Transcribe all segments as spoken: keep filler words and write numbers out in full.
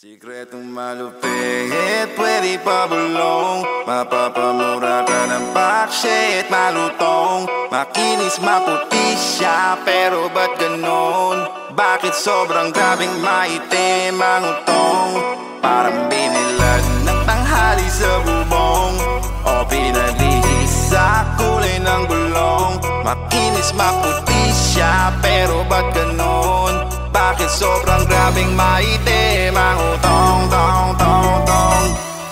Sikretong malupit, pwede pa bulong. Mapapamura ka ng bakshit, malutong. Makinis, maputi siya, pero ba't ganon? Bakit sobrang grabing maitim ang utong? Parang binilag ng tanghali sa bubong, o pinaglihis sa kulay ng gulong. Makinis, maputi siya, pero ba't ganon? Bakit sobrang grabing maitim ang utong, tong, tong, tong?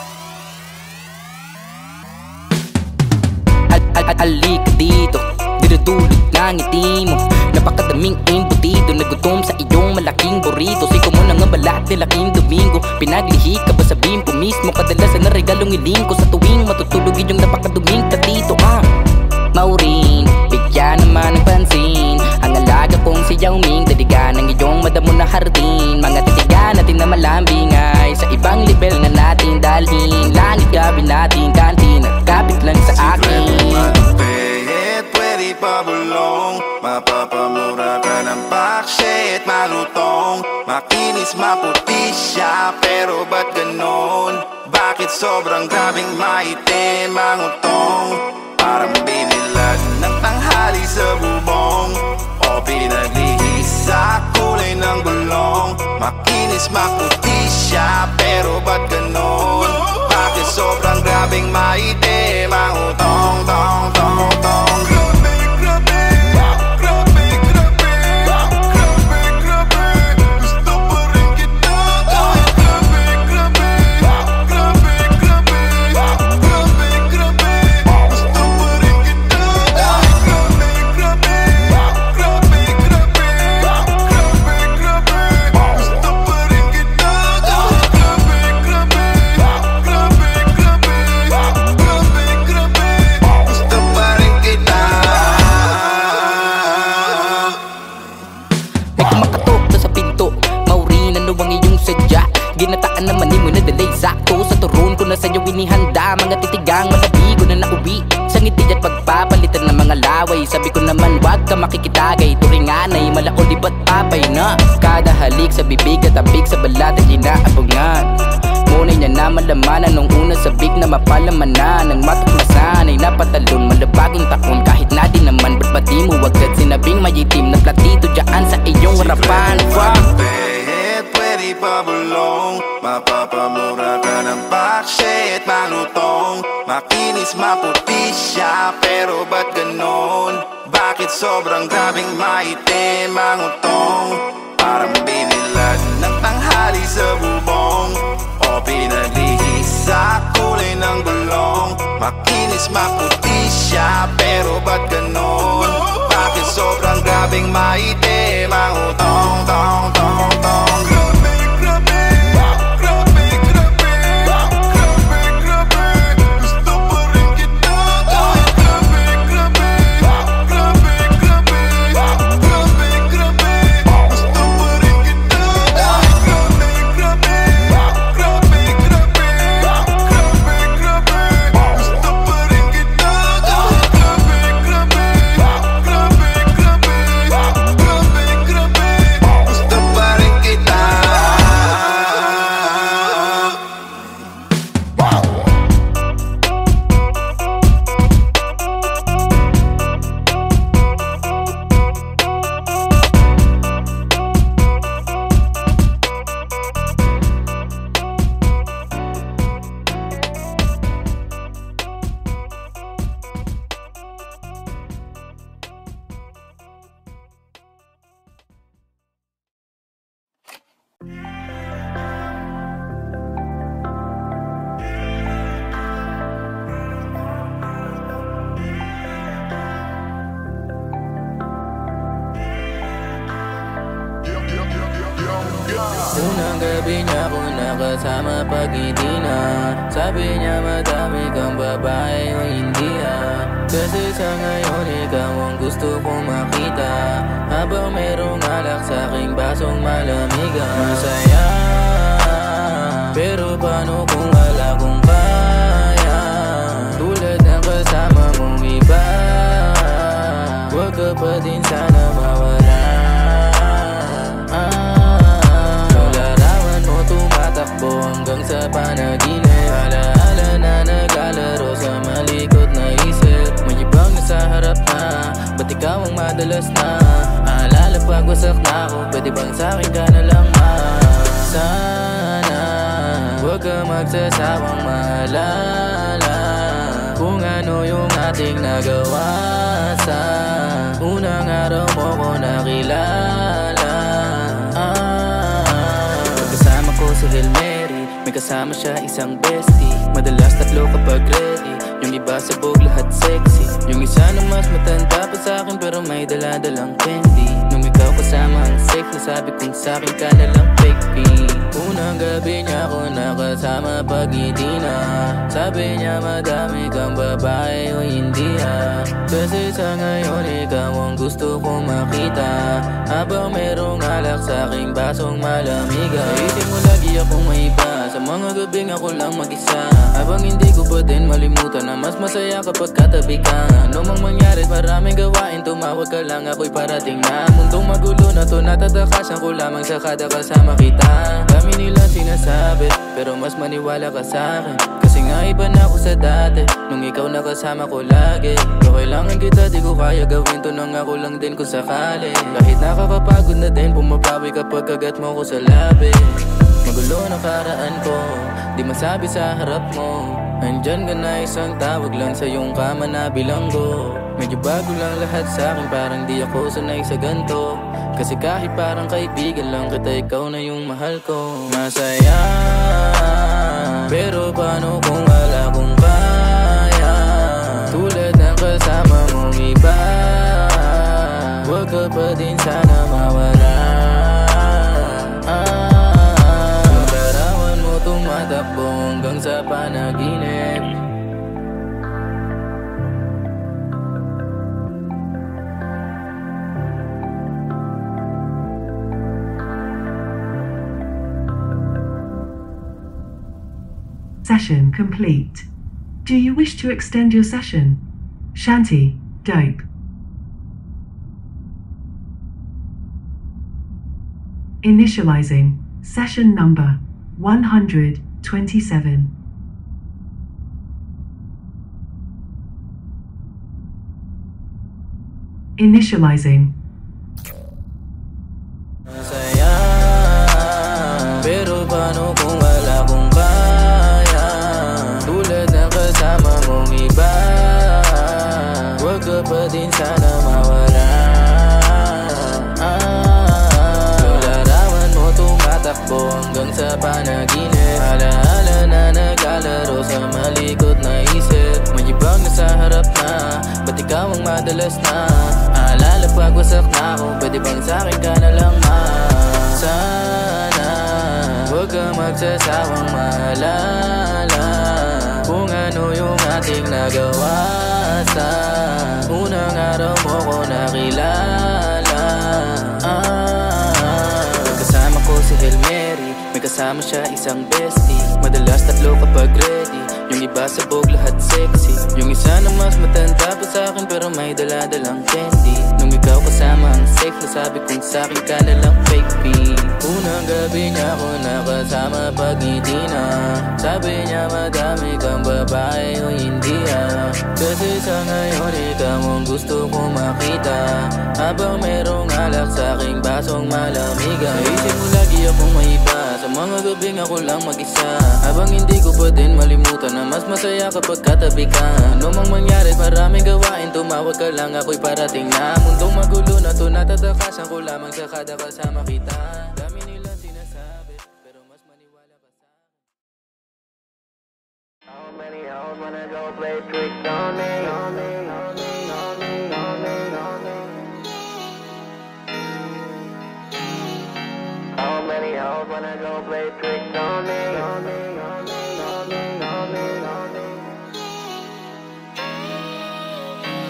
Al-al-alika dito, dinudulot ng ngiti mo. Napakadaming imbutido, nagutom sa iyong malaking burrito. Siko mo na nga balat ni laking Domingo. Pinaglihi ka ba sa bimpo mismo? Kadalasan na regalong iling ko sa tuwing matutulog iyong napakaduming katito. Ah, Maureen, bigyan naman ng pansin ang alaga kong si Yao Ming. Dadigan ng iyong madamo na hardin. Mga titigan natin na malambing ay sa ibang level na natin dalhin. Langit gabi natin kantin at kapit lang sa akin. Sikretong malupit, pwede pa bulong. Mapapamura ka ng bakshit, malutong. Makinis, maputi siya, pero ba't ganon? Bakit sobrang grabing maitim ang utong? Parang binilag ng tanghali sa bubong, o pinaglihis sa kulay ng gulong. Makinis, maputi siya, pero ba't ganon? Bakit sobrang grabing maitim ang utong, tong, tong, tong? Ginataan naman ni mo na dalay sakto. Sa turon ko na sa'yo inihanda. Mga titigang malabi ko na nauwi sa ngiti at pagpapalitan ng mga laway. Sabi ko naman wag ka makikitagay. Turinganay, malaon libat papay na. Kada halik sa bibig at abig sa balat ay inaabangan. Ngunay niya na malamanan nung una sabik na mapalamanan. Nang matuklasan ay napatalon malabaging takon. Kahit na din naman ba't ba di mo agad sinabing mayitim na platito dyan sa iyong harapan. Pwede pa bulong. Mapapamura ka ng bakshit, malutong. Makinis, maputi siya, pero ba't ganon? Bakit sobrang grabing maitim ang utong? Parang binilag ng tanghali sa bubong, o pinaglihis sa kulay ng gulong. Makinis, maputi siya, pero ba't ganon? Bakit sobrang grabing maitim ang utong, tong, tong, tong? Unang gabi niya ko nakasama pag-ngiti na. Sabi niya madami kang babae o hindi ah. Kasi sa ngayon ikaw ang gusto kong makita. Habang merong alak sa aking basong malamig ah. Masaya, pero paano kung wala kong kaya? Tulad ng kasama mong iba, wag ka pa din sana mawala. panaginip. Alaala na naglalaro sa malikot na isip. May ibang nasa harap na, ba't ikaw ang madalas na? Aalala pag wasak na ako, pwede bang sa'kin ka na lang ma? Sana huwag ka magsasawang maalala kung ano yung ating nagawa sa unang araw mo ko nakilala. ah, Pagkasama ko si Hail Mary, may kasama siya isang bestie. Madalas tatlo kapag ready, yung iba sabog lahat sexy. Yung isa na mas matanda pa sa'kin pero may dala-dalang candy. Nung ikaw kasama ang safe, nasabi kong sa'kin ka na lang fake pee. Unang gabi niya ako nakasama pag ngiti na, sabi niya madami kang babae o hindi ah. Kasi sa ngayon ikaw ang gusto kong makita, habang merong alak sa'king basong malamig. Isip mo lagi akong may iba, sa mga gabing ako lang mag-isa, habang hindi ko pa din malimutan na mas masaya kapag katabi ka. Ano mang mangyari maraming gawain, tumawag ka lang ako'y parating na. Mundong magulo na to, natatakasan ko lamang sa kada kasama kita. Dami nilang sinasabi, pero mas maniwala ka sa'kin, kasi nga iba na ako sa dati, nung ikaw nakasama ko lagi. Kung kailangan kita di ko kaya gawin to, nang ako lang din kung sakali. Kahit nakakapagod na din, bumabawi kapag kagat mo ko sa labi. Magulo na karaan ko, di masabi sa harap mo. Andyan ka na isang tawag lang sa iyong kama na bilanggo. Medyo bago lang lahat sa'kin, parang di ako sanay sa ganto. Kasi kahit parang kaibigan lang kita, ikaw na yung mahal ko. Masaya, pero paano kung wala kong kaya? Tulad ng kasama mong iba, huwag ka pa din sana mawala. ah, Yung larawan mo tumatakbo hanggang sa panaginip. Session complete. Do you wish to extend your session? Shanty, dope. Initializing session number one hundred twenty-seven. Initializing. Masaya, pero paano kung wala kong kaya? Tulad ng kasama mong iba, huwag ka pa din sana mawala. ah, Yung larawan mo tumatakbo hanggang sa panaginip. Alaala na naglalaro sa malikot na isip. May ibang nasa harap na, ba't ikaw ang madalas na? Aalala pag wasak na ako, pwede bang sa'kin ka na lang ma? Sana huwag ka magsasawang maalala kung ano yung ating nagawa sa unang araw mo ko nakilala. ah, Kasama ko si Hail Mary, may kasama siya isang bestie. Madalas tatlo kapag ready, yung iba sabog lahat sexy. Yung isa na mas matanda pa sa'kin pero may dala-dalang candy. Nung ikaw kasama ang safe, nasabi kong sa'kin ka na lang fake pee. Unang gabi niya ako nakasama pag ngiti na, sabi niya madami kang babae o hindi ah. Kasi sa ngayon ikaw ang gusto kong makita, habang merong alak sa'king basong malamig. Isip mo lagi akong may iba, sa mga gabing ako lang mag-isa, habang hindi ko pa din malimutan na mas masaya kapag katabi ka. Ano mang mangyari maraming gawain, tumawag ka lang ako'y parating na. Mundong magulo na to, natatakasan ko lamang sa kada kasama kita. Dami nilang sinasabi, pero mas maniwala ka sa How many hoes wanna go play tricks on me? On me, on me, on me, on me, on me. How many hoes wanna go play tricks on me? On me, on me, on me, on me, on me.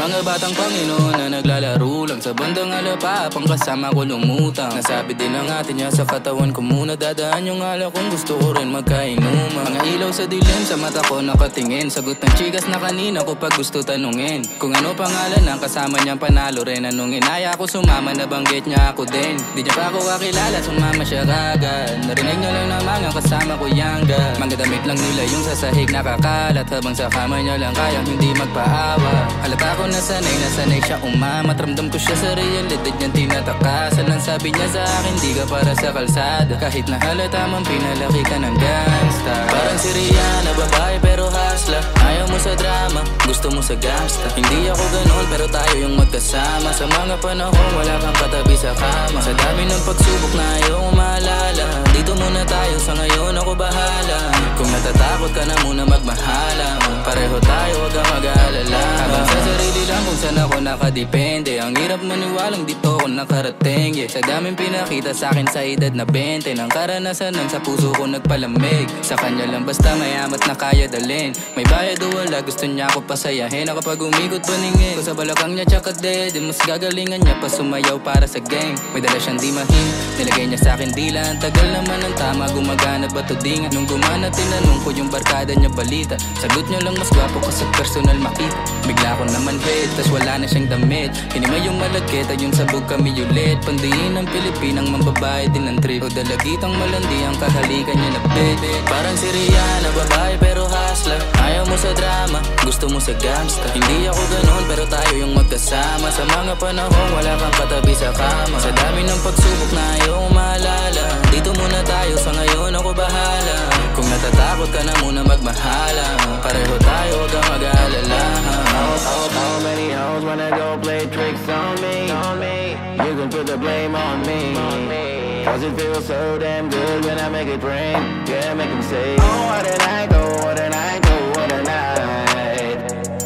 mga batang Panginoon na naglalaro lang sa bandang alapa, pang kasama ko lumutang. Nasabi din ang atin niya sa katawan ko muna, dadaan yung alak kung gusto ko rin magkainuman. Mga ilaw sa dilim, sa mata ko nakatingin, sagot ng chikas na kanina ko pag gusto tanungin kung ano pangalan ng kasama niyang panalo rin. Anong inaya ko sumama, nabanggit niya ako din. Di niya pa ako kakilala, sumama siya kagad. Narinig niya lang na mga kasama ko yangga. Mga damit lang nila yung sa sahig nakakalat, habang sa kama niya lang kayang hindi magpaawa. Halata ko nasanay, nasanay siya umamat. Ramdam ko siya sa realidad niyang tinatakasan. Ang sabi niya sa akin, di ka para sa kalsada, kahit na halata mong pinalaki ka ng gangsta. Parang si Rihanna, babae pero hasla. Ayaw mo sa drama, gusto mo sa gangsta. Hindi ako ganun pero tayo yung magkasama. Sa mga panahon wala kang katabi sa kama. Sa dami ng pagsubok na ayaw maalala, dito muna tayo, sa ngayon ako bahala. Kung natatakot ka na muna magmahala, pareho tayo, huwag kang mag-aalala. Habang sa sarili lang kung saan ako nakadepende, ang hirap maniwalang dito ako nakarating, yeah. Sa daming pinakita sa akin sa edad na bente, ng karanasan ng sa puso ko nagpalamig. Sa kanya lang basta mayamat na kaya dalhin. May bayad o wala, gusto niya ako pasayahin. Ako pag umikot paningin ko sa balakang niya tsaka dead, mas gagalingan niya pa sumayaw para sa game. May dala siyang di mahin, nilagay niya sa akin dila. Ang tagal naman ng tama, gumagana ba to dinga? Nung gumana tinanong ko yung barkada niya balita, sagot niya lang mas gwapo ko sa personal makita. Bigla ko naman head, tas wala na siyang damit. Hinima yung malagkit ay yung sabog kami ulit. Pandiin ng Pilipinang mambabae din ng trip, o dalagitang malandi ang kahalikan niya na bede. Parang si Rihanna, babae pero hasla. Ayaw mo sa drama, gusto mo sa gangsta. Hindi ako ganun pero tayo yung magkasama. Sa mga panahon wala kang katabi sa kama. Sa dami ng pagsubok na ayaw maalala, dito muna tayo, sa ngayon ako bahala. Kung natatakot ka na muna magmahala, pareho tayo, huwag kang mag-aalala. How, how, how many hoes wanna go play tricks on me? On me. You can put the blame on me, on me. Cause it feels so damn good when I make it rain. Yeah, make them say, oh, what a night, oh, what a night, oh, what a night.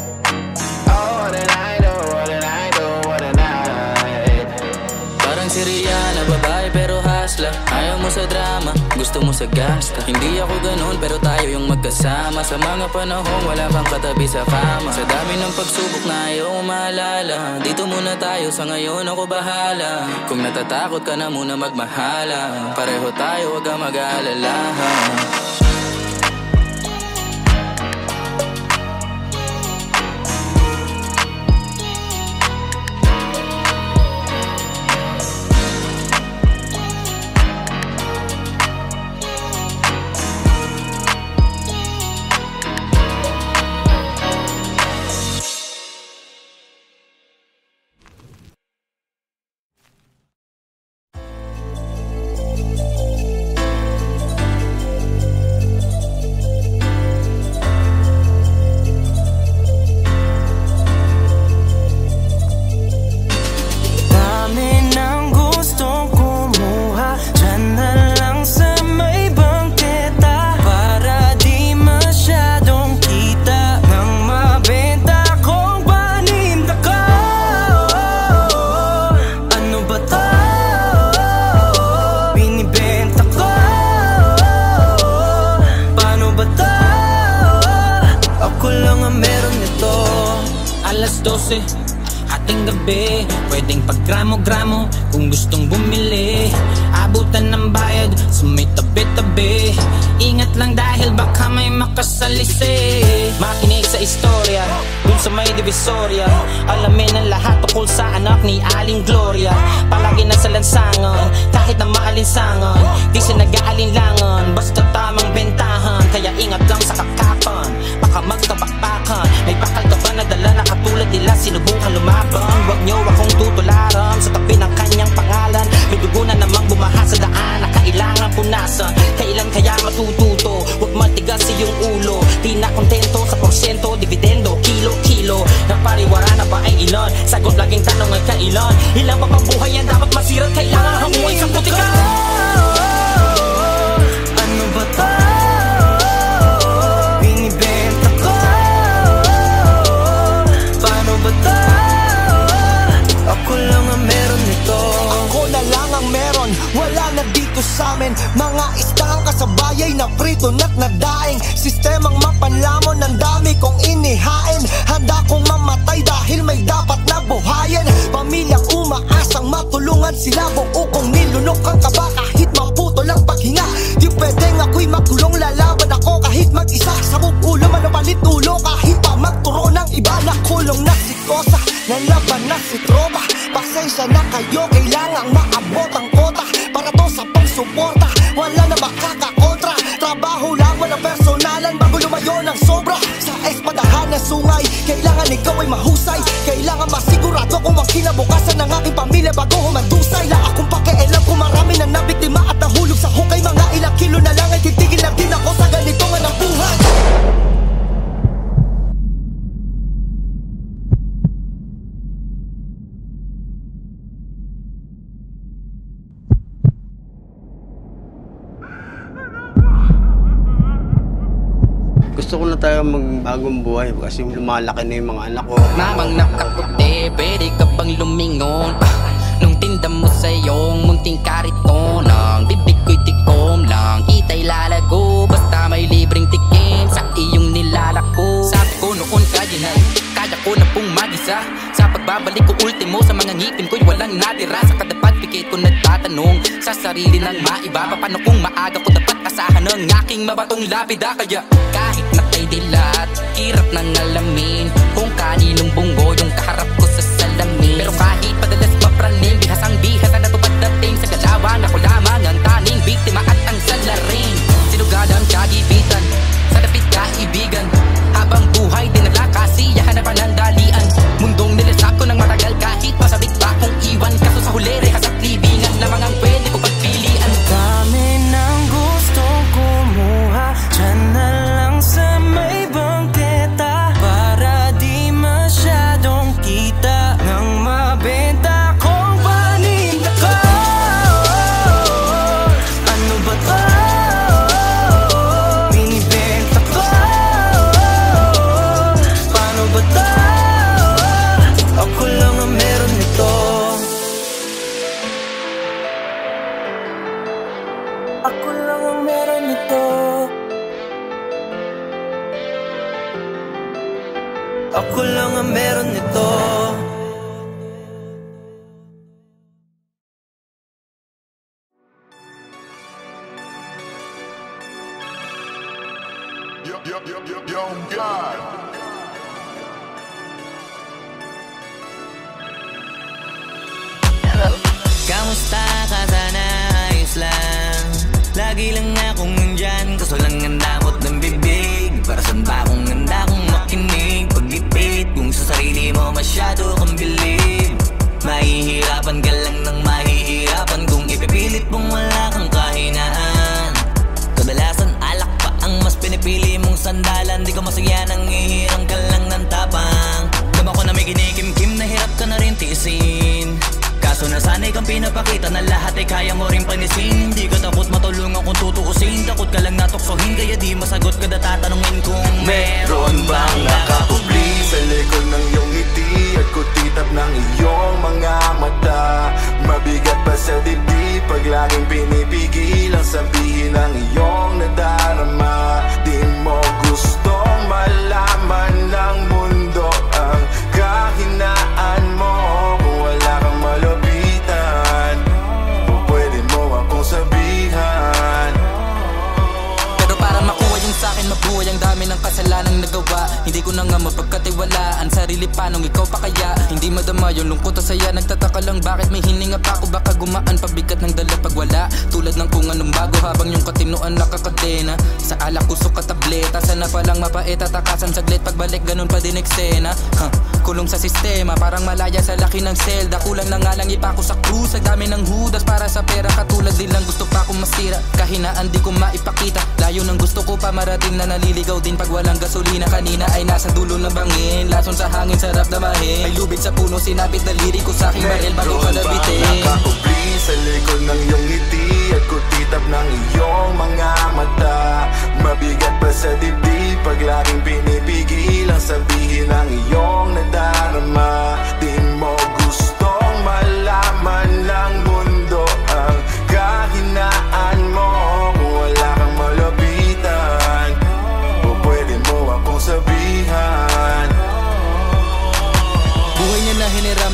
Oh, what a night, oh, what a night, oh, what a night. Parang si Rihanna, babae pero hasla. Ayaw mo sa drama, gusto mo sa gangsta. Hindi ako ganun pero tayo yung magkasama. Sa mga panahon wala kang katabi sa kama. Sa dami ng pagsubok na ayaw maalala, dito muna tayo, sa ngayon ako bahala. Kung natatakot ka na muna magmahala, pareho tayo, huwag kang mag-aalala. Hating gabi, pwedeng paggramo-gramo kung gustong bumili. Abutan ng bayad sa may tabi-tabi. Ingat lang dahil baka may makasalisi. Makinig sa istorya dun sa may divisoria. Alamin ang lahat tukol sa anak ni Aling Gloria. Palagi nasa lansangan, kahit na maalinsangan. Di siya nag-aalinlangan, basta tamang bentahan. Kaya ingat lang sa kakapan, baka magkabakbakan. May bakal ka ba na dala na katulad nila, sinubukan lumaban? Huwag niyo akong tutularan sa tabi ng kanyang pangalan. May dugo na namang bumaha sa daan na kailangan punasan. Kailan kaya matututo? Huwag matigas iyong ulo. Di na kontento sa porsyento, dividendo, kilo-kilo. Napariwara na ba ay ilan? Sagot laging tanong ay kailan? Ilan pa pang buhay yan dapat masirat? Kailangan hamuhay sa putikan. Ano ba to? Binibenta ko. Paano ba to? Ako lang ang meron nito. Ako na lang ang meron, wala na dito sa amin. Mga istang kasabayay na prito na't nadaing. Sistemang mapanlamon, ang dami kong inihain. Handa kong mamatay dahil may dami. Sulit ulo kahit pa magturo ng iba. Nakulong na si Kosa, nalaban na si Tropa. Pasensya na kayo, kailangang maabot ang kota para to sa pangsuporta, wala na makakakontra. Trabaho lang, walang personalan bago lumayo ng sobra. Sa espadahan na sungay, kailangan ikaw ay mahusay. Kailangan masigurado kung ang kinabukasan ng aking pamilya bago humandusay. La akong pakialam kung marami na nabiktima at nahulog sa hukay. Mga ilang kilo na lang ay titigil na din ako sa ganito nga ng buhay. Gusto ko na tayo magbagong buhay kasi lumalaki na yung mga anak ko. Mamang nakaputi, pwede ka bang lumingon? Ah, nung tinda mo sa iyong munting kariton, ang bibig ko'y tikom lang, kita'y lalago. Basta may libreng tikim sa iyong nilalako. Sabi ko noon kaya na, kaya ko na pong magisa. Sa pagbabalik ko ultimo sa mga ngipin ko'y walang natira. Sa kada pagpikit ko nagtatanong sa sarili ng maiba. Paano kung maaga ko dapat asahan ng aking mabatong lapida? Kaya kahit natay dilat, hirap nang alamin kung kaninong bunggo yung kaharap ko sa salamin. Pero kahit padalas mapraning, bihasang bihas na natupad dating sa galawan. Ako lamang ang tanging biktima at ang salarin. Sinugad ang kagibitan, sa dapit kaibigan. Habang buhay dinala kasiyahan na panandalian. Mundong nilasap ko ng matagal kahit masabik pa kong iwan. Kaso sa huli rehas at libingan lamang ang pwede ko pagpilian. Dami ng gustong kumuha, dyan na lang sa may bangketa, para di masyadong kita nang mabenta kong paninda ko. Ano ba to? Binibenta ko. Paano ba to? Ako lang ang meron nito. Ako lang ang meron nito. Ako lang ang meron nito. Yo, yo, yo, yo, yo, God. Kamusta ka sana? Ayos lang. Lagi lang akong nandyan, kaso lang ang damot ng bibig. Para saan ba akong handa kong makinig? Pag-ipit kung sa sarili mo masyado kang bilib. Mahihirapan ka lang ng mahihirapan kung ipipilit mong wala kang kahinaan. Kadalasan alak pa ang mas pinipili mong sandalan. Di ka masaya nang ihirang ka lang ng tapang. Dama ko na may kinikimkim na hirap ka na rin tiisin. Kaso nasanay kang pinapakita na lahat ay kaya mo rin panisin. Hindi ka takot matulungan kung tutuusin. Takot ka lang natuksohin, kaya di masagot ka na tatanungin kung meron bang nakakubli sa likod ng iyong ngiti at kutitap ng iyong mga mata. Mabigat pa sa dibdib pag laging pinipigil ang sabihin ng iyong nadarama. Di mo gustong malaman ng mundo ang kahinaan mo. Kung wala kang malapitan, o pwede mo akong sabihan. Pero para makuha yung sa'kin mabuhay, ang dami ng kasalanang nagawa. Hindi ko na nga mapagkatiwalaan sarili, panong ikaw pa kaya? Hindi madama yung lungkot o saya. Nagtataka lang bakit may hininga pa ako. Baka gumaan pabigat ng dala pag wala. Tulad ng kung anong bago habang yung katinuan nakakadena. Sa alak kusok ka tableta, sana palang mapait at takasan saglit. Pagbalik ganun pa din eksena. Huh. Kulong sa sistema, parang malaya sa laki ng selda. Kulang na nga lang ipako sa krus, ang dami ng hudas para sa pera. Katulad din lang gusto pa akong masira, kahinaan di ko maipakita. Layo ng gusto ko pa marating na naliligaw din pag walang gasolina. Kanina ay nasa dulo ng bangin, lason sa hangin sarap damahin. May lubid sa puno, sinapit na lirik ko sa aking baril bago ka nabitin. Nakakubli sa likod ng iyong ngiti at kutitap ng iyong mga mata. Mabigat pa sa dibdib pag laging pinipigil ang sabihin ng iyong nadarama. Di mo gustong malaman ng mundo ang kahinaan mo. Kung wala kang malapitan, o pwede mo akong sabihan. Buhay niya na hinira, may kinuha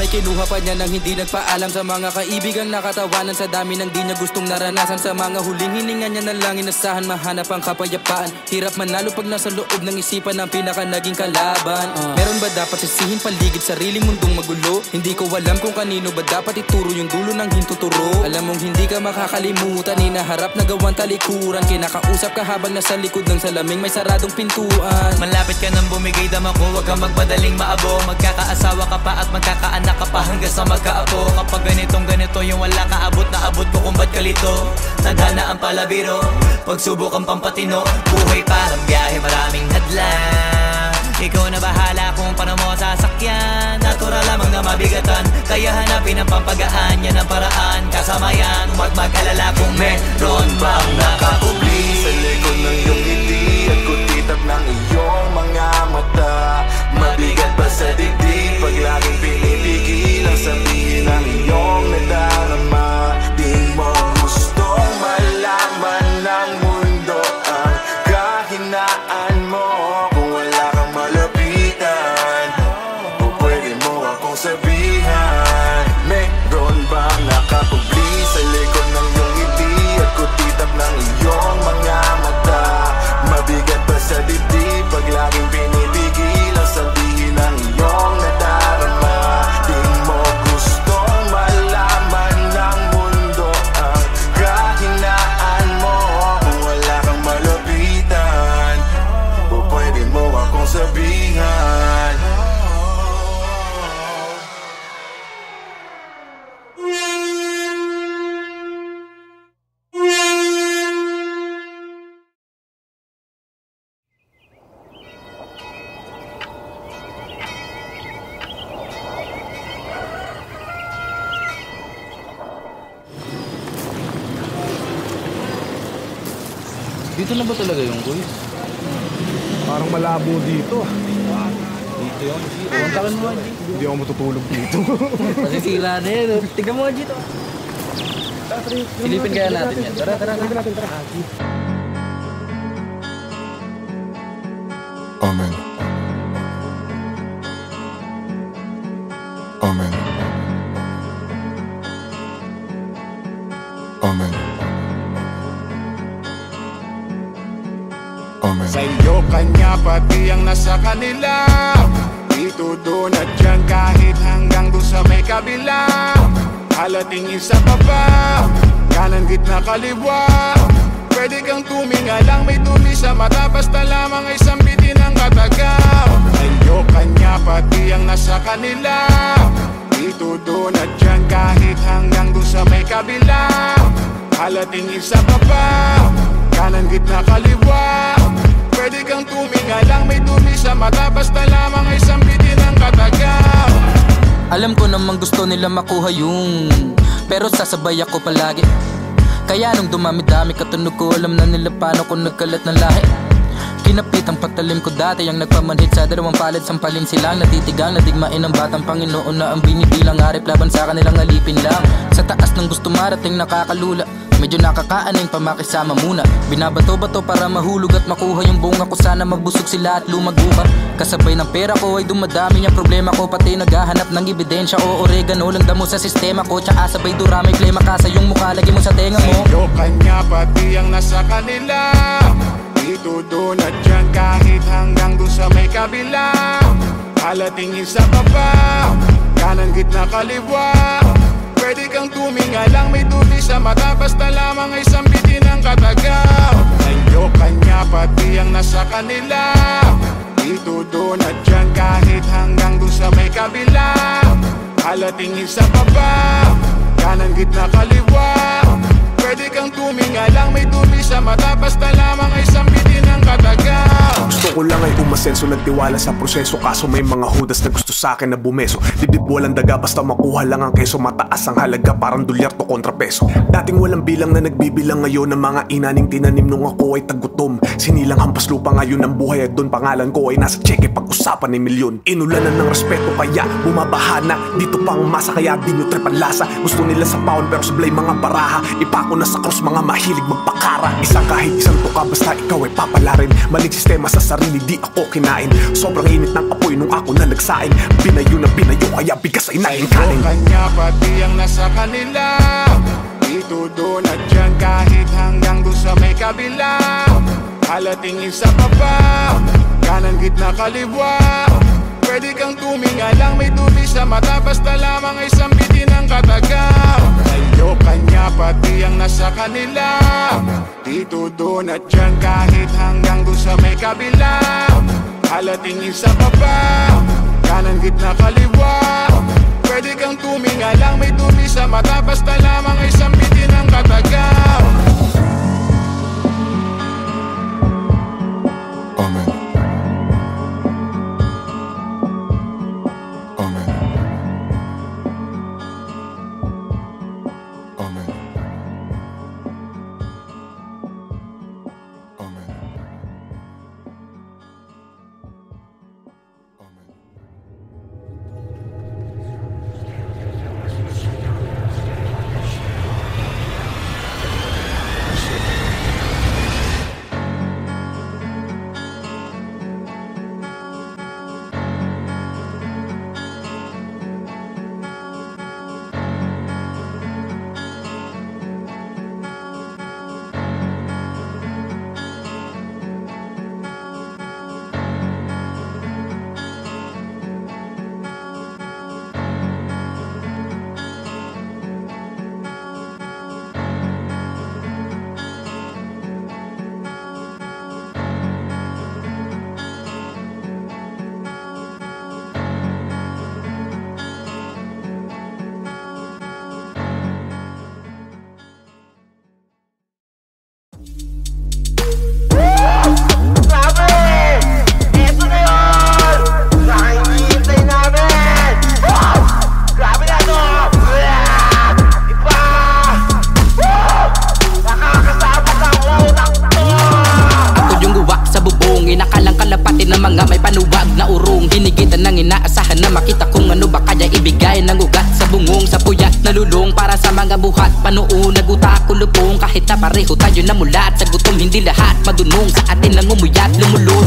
kinuha pa niya nang hindi nagpaalam sa mga kaibigang nakatawanan. Sa dami ng di niya gustong naranasan, sa mga huling hininga niya na lang inasahan, mahanap ang kapayapaan. Hirap manalo pag nasa loob ng isipan ng pinaka naging kalaban. uh. Meron ba dapat sisihin paligid sariling mundong magulo? Hindi ko alam kung kanino ba dapat ituro yung dulo ng hintuturo. Alam mong hindi ka makakalimutan, inaharap na gawang talikuran. Kinakausap ka habang nasa likod ng salaming may saradong pintuan. Malapit ka nang bumigay dama ko, huwag kang magmadaling maabo. Magkakaasawa ka pa at magkakaanak ka pa hanggang sa magkaapo. Kapag ganitong ganito yung wala ka abot na abot ko kung ba't kalito. Tadhana ang palabiro, pagsubok ang pampatino. Buhay parang biyahe, maraming hadlang. Ikaw na bahala kung paano mo sasakyan. Natural lamang na mabigatan, kaya hanapin ang pampagaan. Yan ang paraan, kasama yan. Huwag mag-alala kung meron bang nakakubli sa likod ng iyong ngiti at kutitap ng iyong mga mata. Mabigat pa sa dibdib pag laging pinipigil ang sabihin ng iyong nadarama. Di mo gustong malaman ng mundo ang kahinaan mo. Kung wala kang malapitan, o pwede mo akong sabihan, meron bang nakakubli sa likod ng iyong ngiti at kutitap ng iyong mga mata. Mabigat pa sa dibdib pag laging pinipigil ang sabihin ng iyong nadarama. Di mo gustong malaman ng mundo ang kahinaan mo. Kung wala kang malapitan, o pwede mo akong sabihan. Dito na ba talaga yung kuy? Parang malabo dito. Dito yung G. Kontakan mo, G. Hindi ako matutulog dito. Masisira na yun. Tignan mo, G, to. Silipin kaya natin yan. Tara, tara, tara. natin, tara. Amen. Amen. Amen. Amen. Sa iyo kanya pati ang nasa kanila. Dito doon at dyan kahit hanggang doon sa may kabila. Halatingin sa baba, kanan gitna kaliwa. Pwede kang tuminga lang, may dumi sa mata. Basta lamang ay sambitin ang katagaw. Sa iyo kanya pati ang nasa kanila. Dito doon at dyan kahit hanggang doon sa may kabila. Halatingin sa baba, kanan gitna kaliwa. Pwede kang tuminga lang, may dumi sa mata. Basta lamang ay sambitin ang katagaw. Alam ko namang gusto nila makuha yung, pero sasabay ako palagi. Kaya nung dumami-dami katunog ko, alam na nila paano ko nagkalat ng lahi. Kinapit ang patalim ko dati, ang nagpamanhid sa dalawang palad. Sampalin silang natitigang, nadigmain ng batang Panginoon na ang binibilang arip laban sa kanilang alipin lang. Sa taas ng gusto marating nakakalula, medyo nakakaaning pamakisama muna. Binabato-bato para mahulog at makuha yung bunga ko. Sana mabusog sila at lumaguha. Kasabay ng pera ko ay dumadami ang problema ko. Pati naghahanap ng ebidensya o oregano lang damo sa sistema ko. Tsaka sabay dura may flema ka sa yung mukha, lagi mo sa tenga mo. Sa'yo kanya pati ang nasa kanila. Dito doon at dyan kahit hanggang doon sa may kabila. Halatingin sa baba, kanan gitna kaliwa. Pwede kang tuminga lang, may dumi sa mata. Basta lamang ay sambitin ang katagaw. Sa'yo kanya pati ang nasa kanila. Dito doon at dyan kahit hanggang doon sa may kabila. Halatingin sa baba, kanan gitna kaliwa. Pwede kang tuminga lang, may dumi sa mata. Basta lamang ay sambitin ang katagaw. Gusto ko lang ay umasenso, nagtiwala sa proseso. Kaso may mga hudas na gusto sa akin na bumeso. Dibdib walang daga, basta makuha lang ang keso. Mataas ang halaga, parang dolyar to kontrapeso. Dating walang bilang na nagbibilang ngayon ng mga inaning tinanim nung ako ay tagutom. Sinilang hampas lupa ngayon ng buhay at doon pangalan ko ay nasa cheque pag-usapan ng milyon. Inulanan ng respeto kaya bumabaha na. Dito pang masa kaya di nyo trepan lasa. Gusto nila sa pound pero sablay mga baraha. Ipako na sa cross mga mahilig magpakara. Isang kahit isang tuka basta ikaw ay papalarin. Maling sistema sa sarili di ako kinain. Sobrang init ng apoy nung ako na nagsaing. Binayo na binayo kaya bigas ay naging kanin. Sa'yo kanya pati ang nasa kanila, dito doon at dyan kahit hanggang doon sa may kabila. Halating isa pa ba, kanan gitna kaliwa. Pwede kang tuminga lang, may dumi sa mata, basta lamang ay sambitin ang katagaw. Sa'yo kanya pati ang nasa kanila, dito doon at dyan kahit hanggang doon sa may kabila. Halating isa pa ba, kanan gitna kaliwa. Pwede kang tuminga lang, may dumi sa mata, basta lamang ay sambitin ang katagaw. Amen. Amen. Amen. Amen. Buhat, panoon, nagutak, kulupong. Kahit na pareho tayo namulat sa gutom, hindi lahat madunong sa atin lang umuyat, lumulod.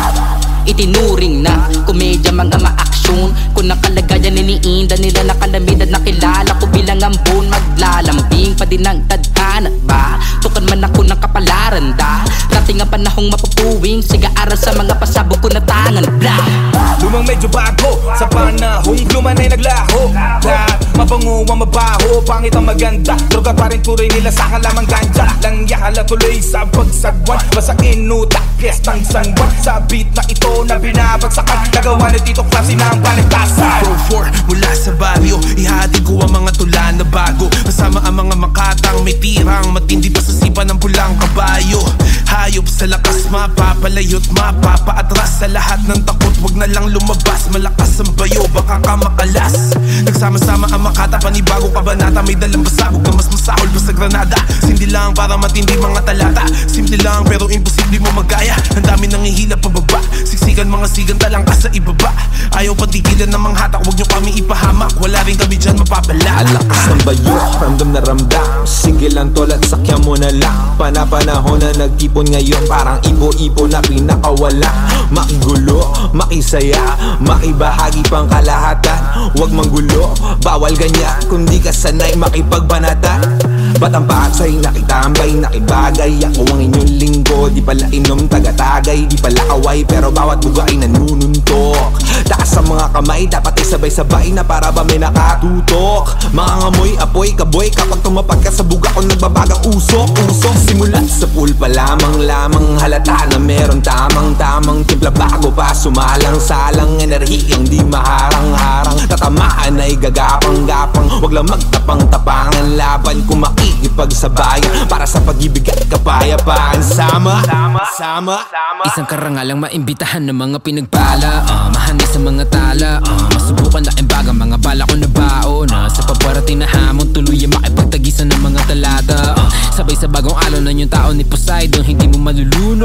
Itinuring na komedya mga ma-aksyon, kung nakalagayan iniinda nila nakalamid at nakilala ko bilang ambon. Maglalambing pa din ang tadhana ba? Tukan man ako ng kapalaran da. Dating ang panahong mapupuwing siga-aral sa mga pasabog ko na tangan. Blah! Lumang medyo bago sa panahong lumanay naglaho. Lahat mabango ang mabaho, pangit ang maganda, droga pa rin tuloy nila sa kalamang ganja. Langyakala tuloy sa pagsagwan, basta inutak, piyestang sangwan. Sa beat na ito na binabagsakan, nagawa na dito klase na ang paligtasan. Pro four mula sa baryo, ihati ko ang mga tula na bago. Kasama ang mga makatang may tirang matindi pa sa sipa ng pulang kabayo. Hayop sa lakas, mapapalayo't mapapaatras sa lahat ng takot. Wag na lang lumabas, malakas ang bayo, baka ka makalas. Nagsama-sama ang makata, panibago kabanata. May dalang basabog na mas masahol pa sa granada. Simple lang para matindi mga talata. Simple lang pero imposible mo magaya. Ang dami nangihila pababa, siksikan mga sigan talang ka sa ibaba. Ayaw patigilan ng mga hatak, wag nyo kami ipahamak. Wala rin kami dyan mapapala. Alakas ng bayo, ramdam na ramdam. Sige lang tol at sakyan mo na lang. Panapanahon na nagtipon ngayon, parang ipo-ipo na pinakawala. Makigulo, makisaya, makibahagi pang kalahatan. Huwag manggulo, bawal ganyan kung di ka sanay makipagbanata. Ba't ang patsay, nakitambay, nakibagay. Ako ang inyong linggo, di pala inom taga-tagay. Di pala kaway, pero bawat buga ay nanununtok. Taas ang mga kamay, dapat ay sabay-sabay na para ba may nakatutok. Mga ngamoy, apoy, kaboy, kapag tumapag ka sa buga ko nagbabagang usok, usok. Simulat sa pool pa lamang, lamang halata na meron tamang-tamang timpla bago pa sumalang-salang. Enerhiyang di maharang-harang, tatamaan ay gagapang-gapang. Wag lang magtapang-tapangan, laban kung makikipagsabayan para sa pag-ibig at kapayapaan. Sama, sama, sama, sama. Isang karangalang maimbitahan ng mga pinagpala, uh, mahani sa mga tala, uh, masubukan na imbagang mga bala ko na baon, uh, sa paparating na hamon tuluyan makipagtagisan ng mga talata, uh, sabay sa bagong alon ng yung tao ni Poseidon, hindi mo malulunod. Baon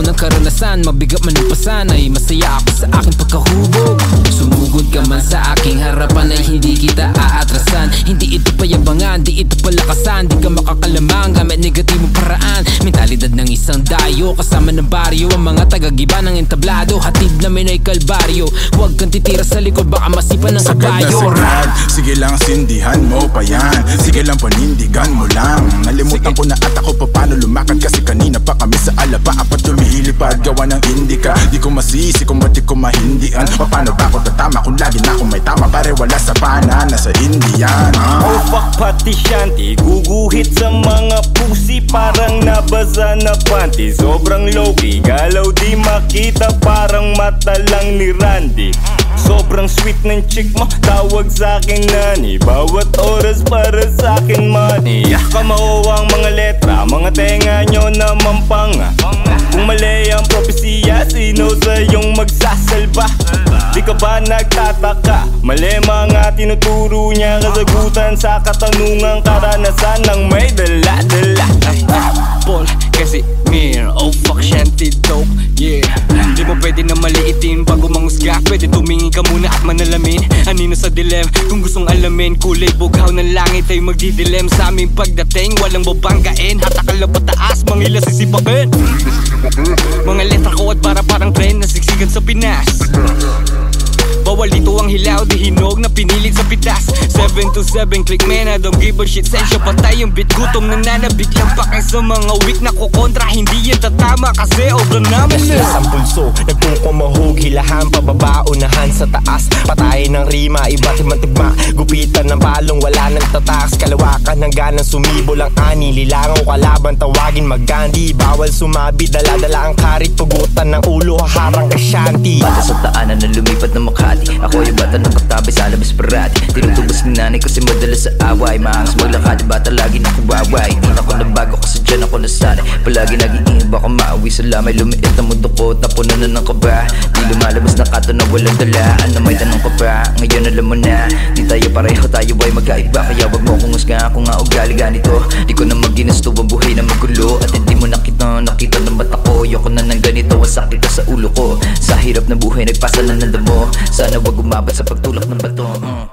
ng karanasan, mabigat man ang pasanay, masaya ako sa aking pagkahubog. Sumugod ka man sa aking harapan ay hindi kita aatrasan. Hindi ito payabangan, di ito palakasan, di ka makakalamang gamit negatibong paraan. Mentalidad ng isang dayo, kasama ng baryo, ang mga tagagiba ng entablado. Hatid namin ay kalbaryo, huwag kang titira sa likod, baka masipan ng kabayo. Sige lang sindihan mo pa yan, sige lang panindigan mo lang. Nalimutan ko na at ako pa paano lumakad, kasi kanina pa kami sa alaba apat lumihilipad. Gawa ng hindi ka, di ko masisi kung ba't di ko mahindian. Paano ba ako tatama kung lagi na akong may tama, pare wala sa pana, nasa Indian. ah. Oh fuck pati shanty, guguhit sa mga pusi, parang nabasa na panty. Sobrang low-key, galaw di makita, parang mata lang ni Randy. Sobrang sweet ng chick mo, tawag sa'kin nani, bawat oras para sa'kin money. Kamao ang mga letra, mga tenga nyo naman panga. Kung mali ang propesya, sino sa iyong magsasalba? Di ka ba nagtataka? Mali mga tinuturo niya, kasagutan sa katanungang karanasan ng may dala-dala. Paul, kasi mir, oh fuck shanty dope, yeah. Di mo pwede na maliitin bago mangusga, pwede tumingin ka muna at manalamin anino sa dilem. Kung gustong alamin, kulay bughaw ng langit ay magdidilem. Sa aming pagdating, walang babanggain, hatakal na pataas, mangila sisipakin. Mga letra ko at para parang tren na siksikan sa Pinas. Bawal dito ang hilaw, di hinog na pinilit sa pitas. Seven to seven, click man, I don't give a shit. Sensya patay yung beat, gutom na nanabig lang pakay sa mga weak na kukontra. Hindi yan tatama kasi obra naman na. Laslas ang pulso, nagpukumahog, hilahan, pababa, unahan sa taas. Patayin ng rima, iba't ibang tigma. Gupitan ng palong, wala nang tataas. Kalawakan ng ganang sumibol ang ani. Lilangaw kalaban, tawagin mag-Gandhi. Bawal sumabi, dala-dala ang karit. Pugutan ng ulo, haharang ka shanty. Bata sa taanan na lumipat ng Makati. Ako yung bata na katabi sa labas parati. Tinutubos ni nanay kasi madalas sa away. Maangas maglakad, bata lagi na kuwaway. Di na ako nabago kasi dyan ako nasanay. Palagi nag-iingat baka maawi sa lamay. Lumiit ang mundo ko, tapunan na ng kaba. Di lumalabas na kato na walang dalaan na may tanong ka pa, ngayon alam mo na. Di tayo pareho, tayo ay magkaiba. Kaya wag mo kung husga kung nga ugali ganito. Di ko na maginusto ang buhay na magulo. At hindi mo nakita, nakita ng mata ko. Yoko na ng ganito, ang sakit sa ulo ko. Sa hirap na buhay, nagpasa na ng damo. Sana wag umabot sa pagtulak ng bato. mm.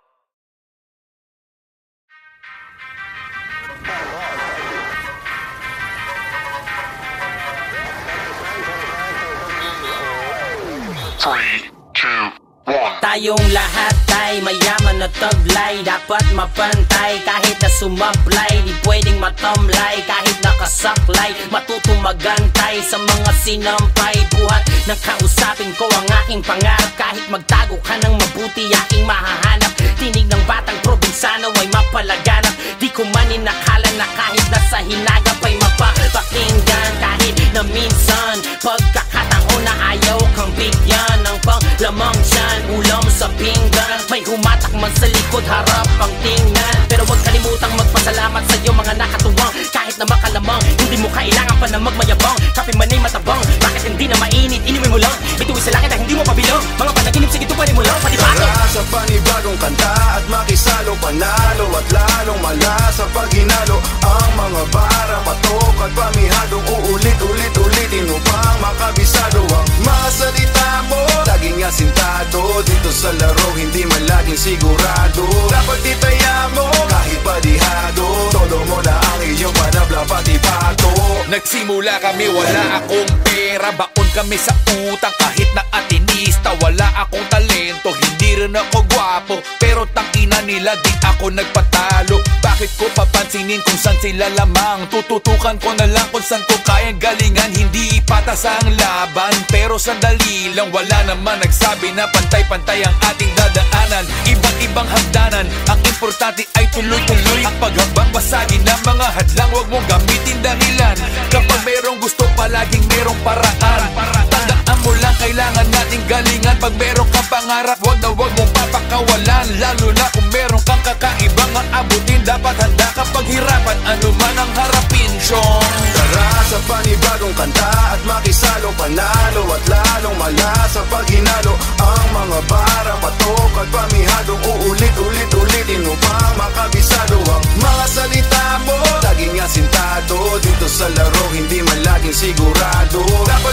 three, two, one. Tayong lahat ay mayaman na taglay, dapat mapantay kahit na sumablay. Di pwedeng matamlay kahit nakasaklay. Matutong magantay sa mga sinampay. Buhat ng kausapin ko ang aking pangarap. Kahit magtago ka ng mabuti, aking mahahanap. Tinig ng batang probinsyano ay mapalaganap. Di ko man inakala na kahit nasa hinagap ay mapapakinggan. Kahit na minsan pagkakataon na ayaw kang bigyan ng panglamang tiyan, ulam sa pinggan. May humatak man sa likod, harap ang tingnan. Pero huwag kalimutang magpasalamat sa iyo mga nakatuwang. Kahit na makalamang, hindi mo kailangan pa na magmayabang. Kape man ay matabang, bakit hindi na mainit? Inumin mo lang, bituin sa langit na hindi mo pabilang. Mga panaginip, sige tuparin mo lang, panibago. Tara sa panibagong kanta at makisalo, panalo at lalong malasa pag hinalo. Ang mga bara, patok at pamihadong uulit-ulit-ulitin upang makabisado. Ang mga salita mo, laging asintado. Dito sa laro, hindi man laging sigurado. Dapat itaya mo, kahit padihado. Todo mo na ang iyong panabla, pati pato. Nagsimula kami, wala akong pera. Baon kami sa utang, kahit na atinista. Wala akong talento, hindi rin ako gwapo. Pero tangina nila, di ako nagpatalo. Bakit ko papansinin kung saan sila lamang? Tututukan ko na lang kung saan ko kayang galingan. Hindi patas ang laban, pero sandali lang. Wala naman nagsabi na pantay-pantay ang ating dadaanan. Iba't ibang hagdanan, ang importante ay tuloy-tuloy. Ang paghambang basagin ng mga hadlang, huwag mong gamitin dahilan. Kapag merong gusto, palaging merong paraan. Tandaan mo lang, kailangan nating galingan. Pag meron kang pangarap, huwag na huwag mong papakawalan. Lalo na kung meron kang kakaibang aabutin. Dapat handa ka paghirapan, ano man ang harapin, Sean. Tara sa panibagong kanta at makisalo, panalo at lalong malasa pag hinalo. Ang mga bara, patok at pamihadong uulit-ulit-ulitin upang makabisado. Ang mga salita mo, laging asintado. Dito sa laro, hindi man laging sigurado. Dapat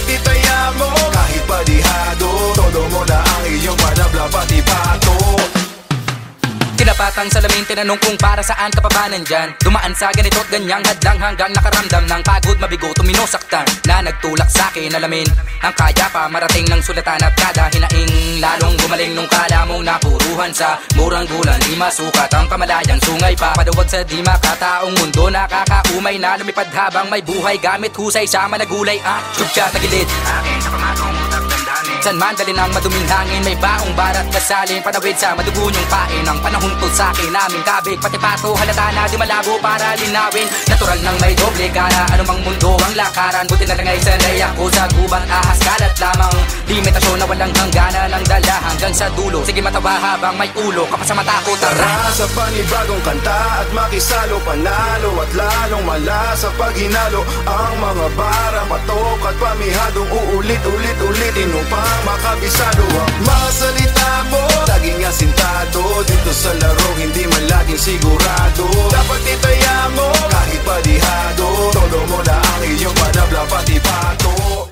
ang salamin, tinanong kung para saan ka pa ba nandyan. Dumaan sa ganito't ganyang hadlang hanggang nakaramdam ng pagod, mabigo, tuminosaktan na nagtulak sa'kin alamin ang kaya pa marating ng sulatan at kada hinaing. Lalong gumaling nung kala mong napuruhan sa murang gulan. Di masukat ang kamalayang sungay pa, paduwag sa di makataong mundo. Nakakaumay na lumipad habang may buhay, gamit husay sa managulay. Ah, tugtya tagilid akin sa pamatong utak damdamin. San man dalin ang maduming hangin, may baong barat kasalin, panawid sa madugo niyong pain. Ang panahon to sa'kin naming kabig, pati pato halata na di malabo para linawin. Natural nang may doble cara, anumang mundo ang lakaran. Buti na lang ay sanay ako sa gubat, ahas kalat lamang. Limitasyon na walang hangganan ang dala hanggang sa dulo. Sige matawa habang may ulo, kapag sa mata ko tara. Tara sa panibagong kanta at makisalo, panalo at lalong mala sa paghinalo. Ang mga bara, patok at pamihadong uulit-ulit-ulitin upang makabisado. Ang mga salita mo, laging asintado. Dito sa laro, hindi man laging sigurado. Dapat itaya mo, kahit padihado. Todo mo na ang iyong panabla, pati pato.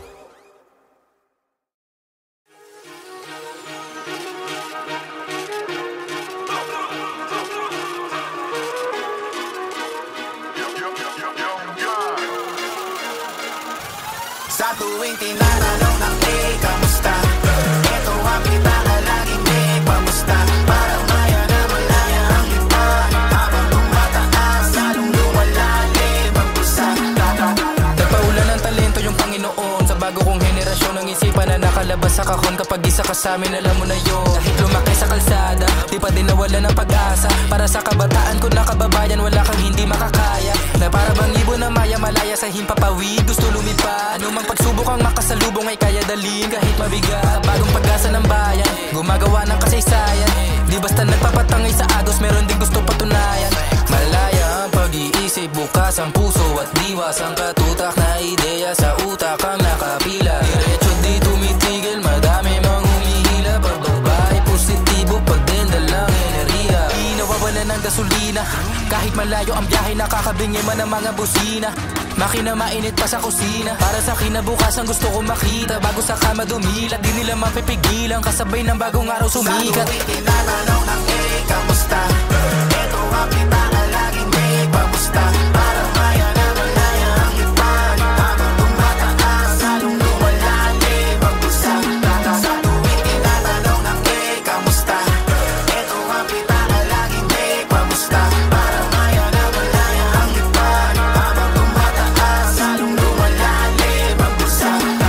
Sa tuwing tinatanong ng hey, kamusta? Ito ang kita na laging may pamusta. Parang maya na malaya ang iba. Habang tumataas, lalong lumalalim ang busa. Nagpaulan ng talento yung Panginoon sa bago kong henerasyon. Ang isipan na nakalabas sa kahon. Kapag isa ka sa amin, alam mo na yun. Kahit lumaki sa kalsada, di pa din nawala ng pag-asa. Para sa kabataan ko na kababayan, wala kang hindi makakaya. Na para bang ibon na maya malaya sa himpapawid, gusto lumipad. Anumang pagsubok ang makasalubong ay kaya dalhin kahit mabigat. Sa bagong pag-asa ng bayan, gumagawa ng kasaysayan. Di basta nagpapatangay sa agos, meron din gusto patunayan. Malaya ang pag-iisip, bukas ang puso at diwas ang katutak na ideya sa utak ang nakapila. Diretso di tumitigil, madami mang humihila. Pagbabay positibo, pagdendal lang enerhiya. Di nawawala ng gasolina, kahit malayo ang biyahe, nakakabingi man ang mga busina. Makina mainit pa sa kusina, para sa kinabukasan gusto ko makita. Bago sa kama dumilat, di nila mapipigilan. Kasabay ng bagong araw sumikat. Sa tuwing tinatanong ng hey, kamusta? Ito ang kita na laging may pamusta. Parang maya na malaya ang iba. Habang tumataas, lalong lumalalim ang busa. Sa tuwing tinatanong ng hey, kamusta? Ito ang kita na laging may pamusta. Parang maya na malaya ang iba. Habang tumataas, lalong lumalalim ang busa.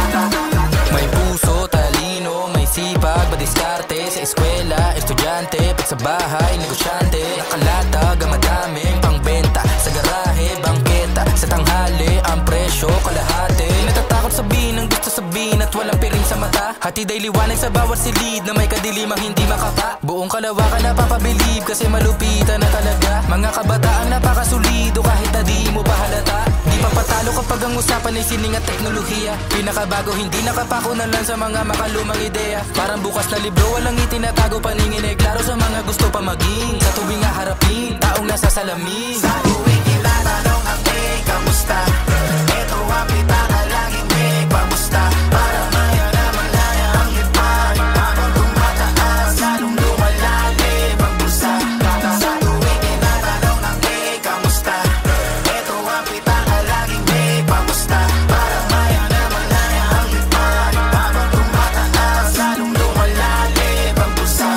May puso, talino, may sipag, madiskarte. Sa eskwela, estudyante, pag sa bahay, negosyante. Nakalatag ang madaming pangbenta. Sa garahe, bangketa. Sa tanghali, ang presyo, kalahati. Natatakot sabihin ang gusto sabihin at walang piring sa mata. Hatid ay liwanag sa bawat silid na may kadilimang hindi makapa. Buong kalawakan napapabilib kasi malupitan na talaga. Mga kabataan napakasulido kahit na di mo pa halata. Di pa patalo kapag ang usapan ay sining at teknolohiya. Pinakabago hindi nakapako na lang sa mga makalumang ideya. Parang bukas na libro, walang itinatago, paningin ay klaro sa mga gusto pa maging. Sa tuwing haharapin, taong nasa salamin. Sa tuwing tinatanong ng hey, kamusta? Ito ang kita na laging may pamusta. Parang maya na malaya ang iba. Habang tumataas, lalong lumalalim ang busa. Sa tuwing tinatanong ng hey, kamusta? Ito ang kita na laging may pamusta. Parang maya na malaya ang iba. Habang tumataas, lalong lumalalim ang busa.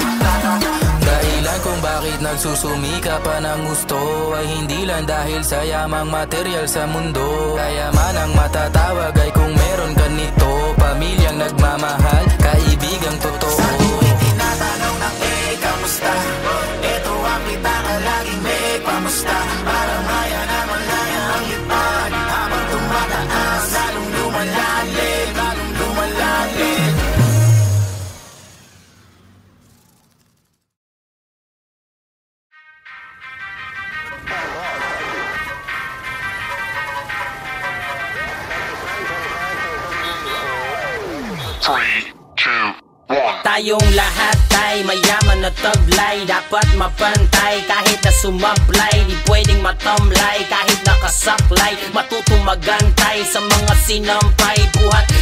Dahilan kung bakit nagsusumika pa ng gusto ay hindi lang dahil sa yamang material sa mundo. Kayaman ang matatawag ay kung meron ka nito. Pamilyang nagmamahal, kaibigang totoo. Sa tuwing tinatanong ng hey, kamusta? Ito ang kita na laging may pamusta. Parang maya na malaya ang iba. Habang tumataas, lalong lumalalim, lalong lumalalim. Tayong lahat ay mayaman na taglay. Dapat mapantay kahit na sumablay. Di pwedeng matamlay kahit nakasaklay. Matutong magantay sa mga sinampay. Buhat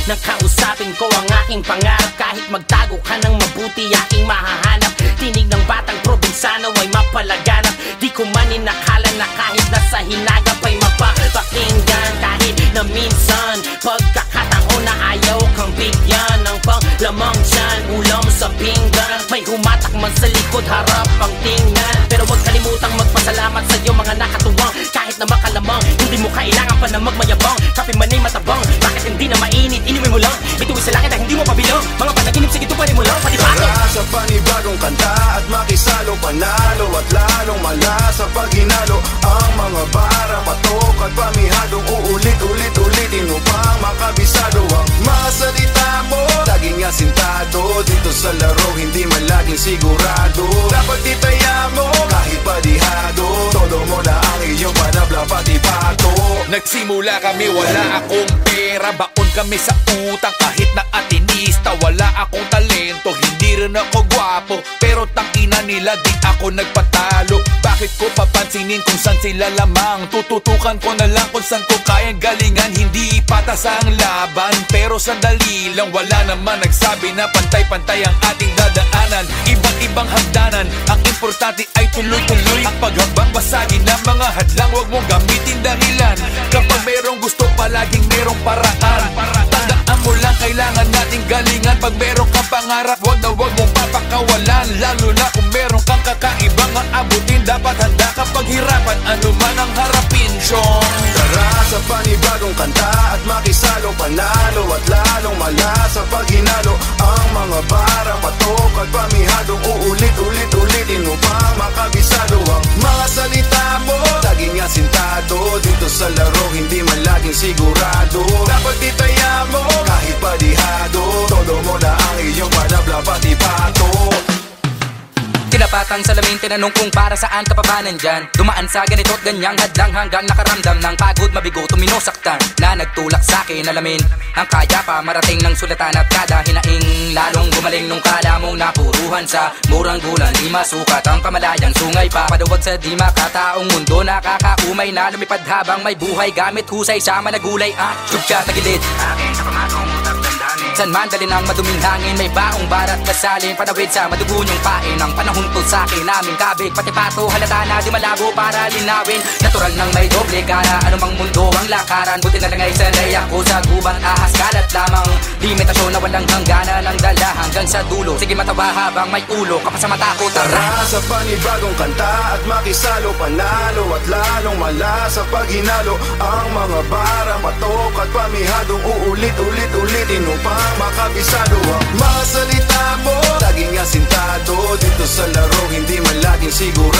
nang kausapin ko ang aking pangarap. Kahit magtago ka ng mabuti, aking mahahanap. Tinig ng batang probinsyano ay mapalaganap. Di ko man inakala na kahit nasa hinagap ay mapapakinggan. Kahit na minsan, pagkakataon na ayaw kang bigyan ng panglamang dyan, ulam sa pinggan. May humatak man sa likod, harap ang tingnan. Pero huwag kalimutang magpasalamat sa iyo mga nakatuwang. Kahit na makalamang, hindi mo kailangan pa na magmayabang. Kape man ay matabang, bakit hindi na mainit? Inumin mo lang, bituin sa langit na hindi mo pabilang. Mga panaginip, sige tuparin mo lang, pati pato. Tara sa panibagong kanta at makisalo, panalo at lalong malasa pag hinalo. Ang mga bara, patok at pamihadong uulit-ulit-ulitin upang makabisado. Ang mga salita mo, laging asintado. Dito sa laro, hindi man laging sigurado. Dapat itaya mo, kahit padihado. Todo mo na ang iyong panabla, pati pato. Nagsimula kami, wala akong pera. Baon kami sa utang kahit na atinista. Wala akong talento, hindi rin ako gwapo. Pero tangina nila, di ako nagpatalo. Bakit ko papansinin kung saan sila lamang? Tututukan ko na lang kung saan ko kayang galingan. Hindi patas ang laban, pero sandali lang. Wala naman nagsabi na pantay-pantay ang ating dadaanan. Iba't ibang hagdanan, ang importante ay tuloy-tuloy. Ang paghambang basagin ng mga hadlang, huwag mong gamitin dahilan. Kapag merong gusto, palaging merong paraan. Tandaan mo lang, kailangan nating galingan. Pag meron kang pangarap, huwag na huwag mong papakawalan. Lalo na kung meron kang kakaibang aabutin. Dapat handa ka paghirapan, ano man ang harapin, Sean. Tara sa panibagong kanta at makisalo, panalo at lalong malasa pag hinalo. Ang mga bara, patok at pamihadong uulit-ulit-ulitin upang makabisado. Ang mga salita mo, laging asintado. Dito sa laro, hindi man laging sigurado. Dapat itaya mo, kahit padihado. Todo mo na ang iyong panabla, pati pato. Tinapatang salamin, tinanong kung para saan ka pa ba nandyan. Dumaan sa ganito't ganyang hadlang hanggang nakaramdam ng pagod, mabigo, tuminosaktan. Na nagtulak sa'kin, alamin ang kaya pa marating ng sulatan at kada hinaing. Lalong gumaling nung kala mong napuruhan sa murang gulan. Di masukat ang kamalayang sungay pa, paduwag sa di makataong mundo. Nakakaumay na lumipad habang may buhay, gamit husay sa managulay at tugya tagilid. Akin sa pamatong utak dandanin, san man dalin ang maduming hangin. May baong barat kasalin, panawid sa madugo niyong pain. Ang panahon to sa akin, naming kabig, pati pato, halata na di malabo para linawin. Natural nang may doble cara, anumang mundo ang lakaran. Buti na lang ay sanay ako sa gubat, ahas kalat lamang. Limitasyon na walang hanggana ng dala hanggang sa dulo. Sige matawa habang may ulo, kapag sa mata ko tara. Tara sa panibagong kanta at makisalo, panalo at lalong malasa pag hinalo. Ang mga bara, patok at pamihadong uulit-ulit-ulitin upang makabisado. Ang mga salita mo, laging asintado. Dito sa laro, hindi man laging siguro.